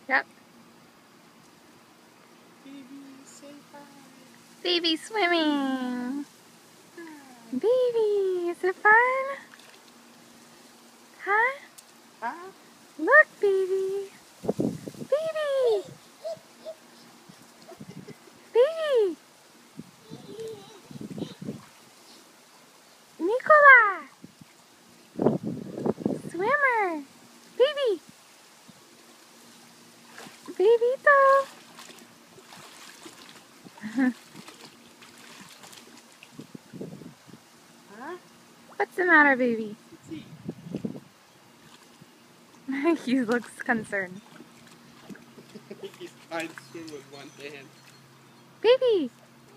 Yep. Baby, say hi. Baby swimming. Hi. Baby, is it fun? Huh? Huh? Look, baby. Baby. Baby. Nicola. Swimmer. Baby. Babyito. Huh? What's the matter, baby? Let's see. He looks concerned. He's trying to swim with one hand. Baby.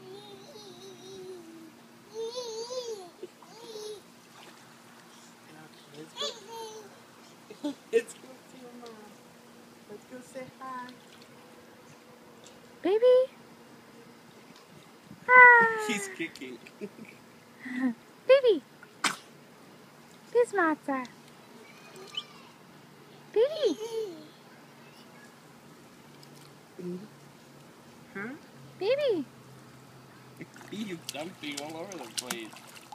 Let's go. Let's go to your mom. Let's go say hi. Baby. Ah. He's kicking. Baby. Bismata. Baby. Huh? Baby. He's jumping all over the place.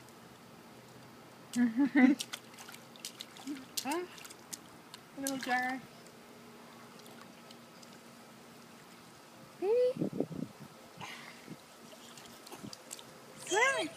Huh? Little guy. Baby. Swim.